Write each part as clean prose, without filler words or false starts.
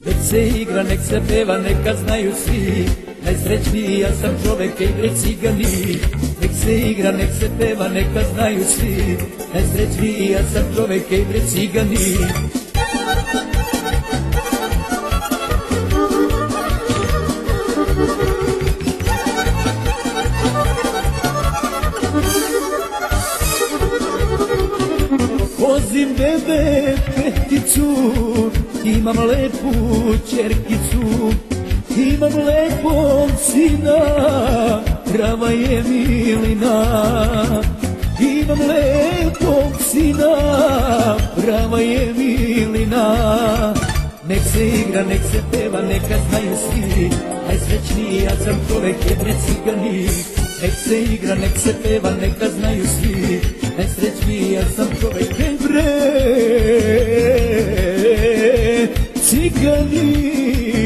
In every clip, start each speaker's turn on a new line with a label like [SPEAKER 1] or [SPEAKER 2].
[SPEAKER 1] Nek se igra, nek se peva, neka znaju svi, najsrećniji ja sam čovek, ej bre cigani. Nek se igra, nek se peva, neka znaju svi, najsrećniji ja sam čovek, ej bre cigani. Vozim bebe peticu, imam lepu čerkicu, imam lepog sina, prava je milina. Imam lepog sina, prava je milina. Nek se igra, nek se peva, neka znaju svi, najsrećniji ja sam čovek, je bre cigani. Nek se igra, nek se peva, neka znaju svi, najsrećniji ja sam čovek, je bre cigani.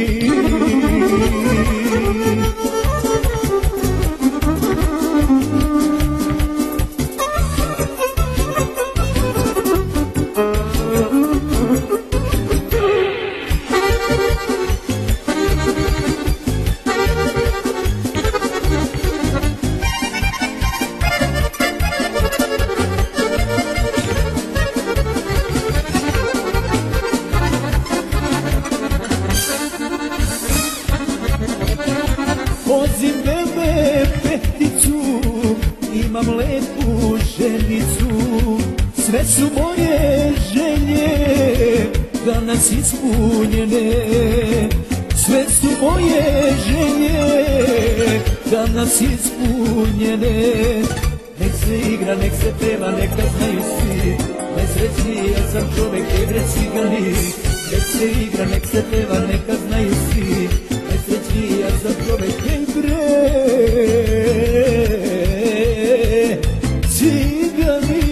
[SPEAKER 1] Vozim bebe peticu, imam lepu ženicu, sve su moje želje danas ispunjene. Sve su moje želje danas ispunjene. Nek se igra, nek se peva, neka znaju svi, najsrećniji ja sam čovek, ej bre cigani. Nek se igra, nek se peva, neka znaju svi, najsrećniji ja sam čovek, ej bre cigani.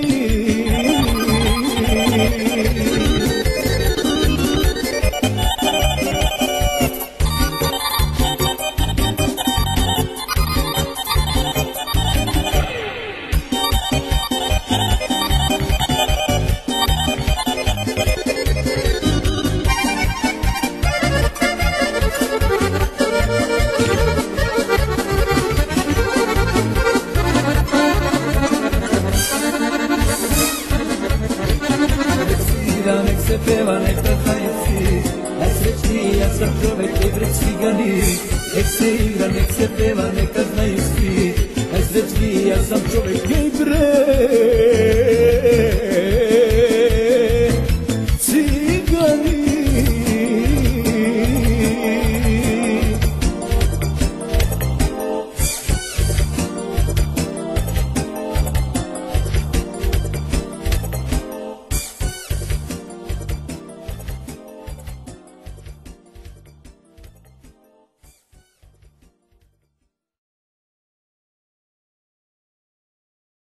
[SPEAKER 1] Nek se peva, neka znaju svi, najsrećniji ja sam čovek, ej bre cigani. Nek se igra, nek se peva, neka znaju svi, najsrećniji ja sam čovek,